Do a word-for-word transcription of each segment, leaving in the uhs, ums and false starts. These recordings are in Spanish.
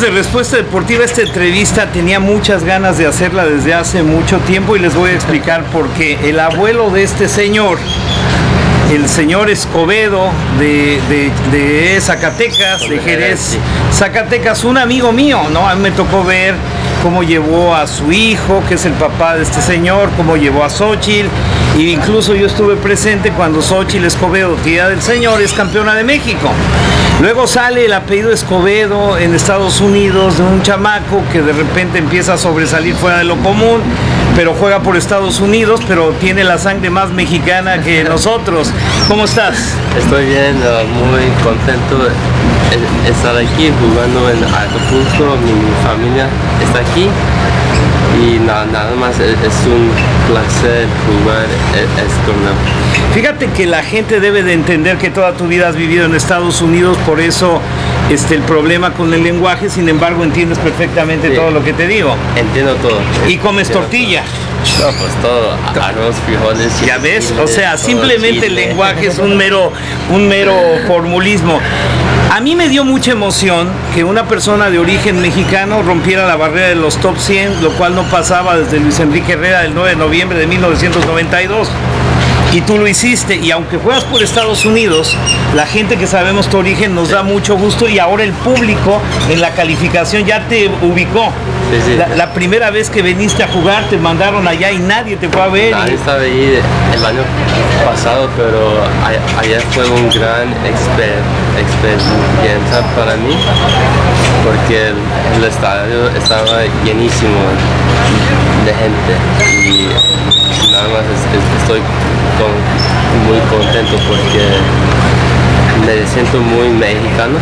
de Respuesta Deportiva. Esta entrevista tenía muchas ganas de hacerla desde hace mucho tiempo y les voy a explicar por qué. El abuelo de este señor, el señor Escobedo de, de, de Zacatecas, de Jerez, Zacatecas, un amigo mío, ¿no? A mí me tocó ver cómo llevó a su hijo, que es el papá de este señor, cómo llevó a Xochitl, e incluso yo estuve presente cuando Xochitl Escobedo, tía del señor, es campeona de México. Luego sale el apellido Escobedo en Estados Unidos de un chamaco que de repente empieza a sobresalir fuera de lo común, pero juega por Estados Unidos, pero tiene la sangre más mexicana que nosotros. ¿Cómo estás? Estoy bien, uh, muy contento de estar aquí jugando en Acapulco. Mi familia está aquí y nada, nada más es, es un placer jugar este torneo. Fíjate que la gente debe de entender que toda tu vida has vivido en Estados Unidos, por eso este, el problema con el lenguaje, sin embargo entiendes perfectamente sí, todo lo que te digo. Entiendo todo. ¿Y comes entiendo tortilla? Todo. No, pues todo, arroz, frijoles. ¿Ya ves? Chile, o sea, simplemente chile. El lenguaje es un mero, un mero formulismo. A mí me dio mucha emoción que una persona de origen mexicano rompiera la barrera de los top cien, lo cual no pasaba desde Luis Enrique Herrera el nueve de noviembre de mil novecientos noventa y dos. Y tú lo hiciste, y aunque juegas por Estados Unidos, la gente que sabemos tu origen nos da mucho gusto, y ahora el público en la calificación ya te ubicó. Sí, sí. La, la primera vez que viniste a jugar te mandaron allá y nadie te fue a ver. Nadie estaba ahí el año pasado, pero a, ayer fue un gran exper, experiencia para mí, porque el, el estadio estaba llenísimo de gente y nada más es, es, estoy con, muy contento porque me siento muy mexicano.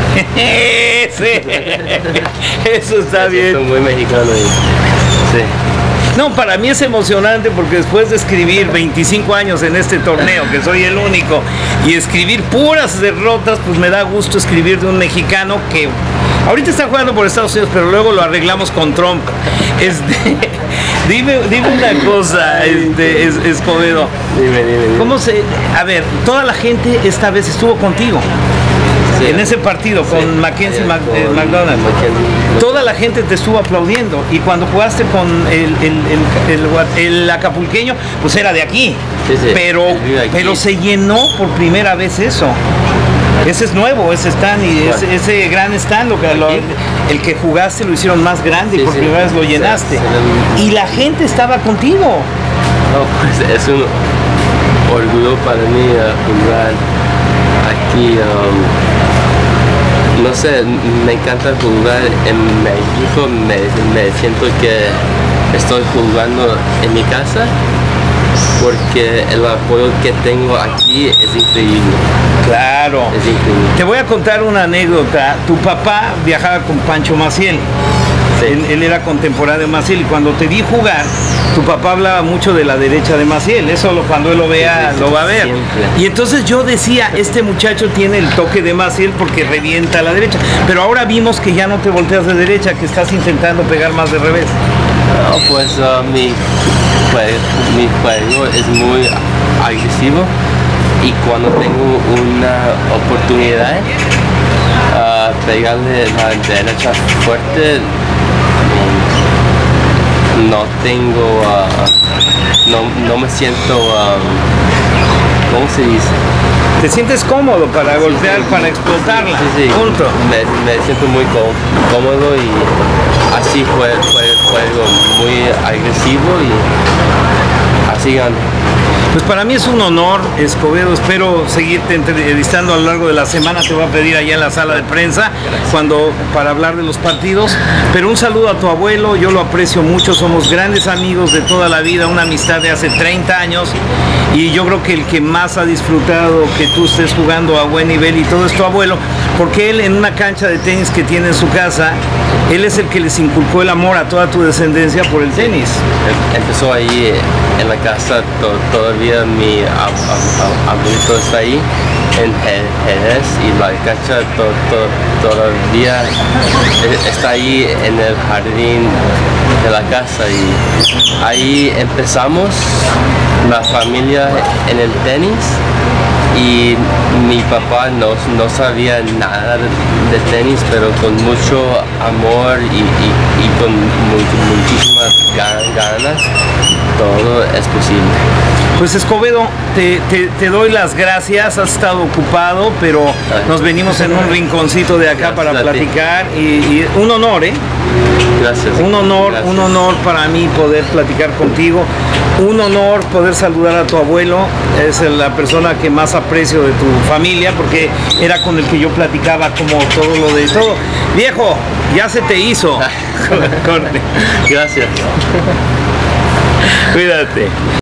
Sí, eso está me bien. Siento muy mexicano y, sí. No, para mí es emocionante porque después de escribir veinticinco años en este torneo, que soy el único, y escribir puras derrotas, pues me da gusto escribir de un mexicano que ahorita está jugando por Estados Unidos, pero luego lo arreglamos con Trump. Este, dime, dime una cosa, este, es, Escobedo. Dime, dime, dime. ¿Cómo se...? A ver, toda la gente esta vez estuvo contigo. Sí, en ese partido con sí, Mackenzie Mac, eh, McDonald. Mackenzie. Toda la gente te estuvo aplaudiendo, y cuando jugaste con el, el, el, el, el acapulqueño, pues era de aquí, sí, sí, pero, aquí. pero se llenó por primera vez eso. Ese es nuevo, ese stand, y ese, ese gran stand, lo que, lo, el que jugaste lo hicieron más grande, sí, y por sí, primera vez lo llenaste. Sí, sí, y la gente estaba contigo. No, pues es un orgullo para mí uh, jugar aquí. Um, no sé, me encanta jugar en México, me, me siento que estoy jugando en mi casa porque el apoyo que tengo aquí es increíble. Claro. Es increíble. Te voy a contar una anécdota. Tu papá viajaba con Pancho Maciel. Sí. Él, él era contemporáneo de Maciel, y cuando te vi jugar, tu papá hablaba mucho de la derecha de Maciel. Eso lo, cuando él lo vea, sí, sí, lo va a ver. Siempre. Y entonces yo decía, este muchacho tiene el toque de Maciel porque revienta a la derecha. Pero ahora vimos que ya no te volteas de derecha, que estás intentando pegar más de revés. No, pues uh, mi, juego, mi juego es muy agresivo, y cuando tengo una oportunidad uh, pegarle la derecha fuerte, no tengo, uh, no, no me siento, um, ¿cómo se dice? ¿Te sientes cómodo para sí, golpear, sí, para explotarla? Sí, sí. Punto. Me, me siento muy cómodo, y así fue, fue juego muy agresivo, y así gano. Pues para mí es un honor, Escobedo. Espero seguirte entrevistando a lo largo de la semana. Te voy a pedir allá en la sala de prensa cuando para hablar de los partidos. Pero un saludo a tu abuelo, yo lo aprecio mucho. Somos grandes amigos de toda la vida, una amistad de hace treinta años. Y yo creo que el que más ha disfrutado que tú estés jugando a buen nivel y todo es tu abuelo, porque él, en una cancha de tenis que tiene en su casa, él es el que les inculcó el amor a toda tu descendencia por el tenis. Empezó ahí en la casa, to todavía mi abuelito está ahí en Jerez, y la cancha to to todavía está ahí en el jardín de la casa, y ahí empezamos la familia en el tenis, y mi papá no, no sabía nada de, de tenis, pero con mucho amor y, y, y con mucho, muchísimas ganas, todo es posible. Pues Escobedo, te, te, te doy las gracias, has estado ocupado, pero nos venimos en un rinconcito de acá para platicar y, y un honor, ¿eh? Gracias. Un honor, Gracias. un honor para mí poder platicar contigo, un honor poder saludar a tu abuelo, es la persona que más aprecio de tu familia, porque era con el que yo platicaba como todo lo de todo. Viejo, ya se te hizo. Corte. Gracias. Cuídate.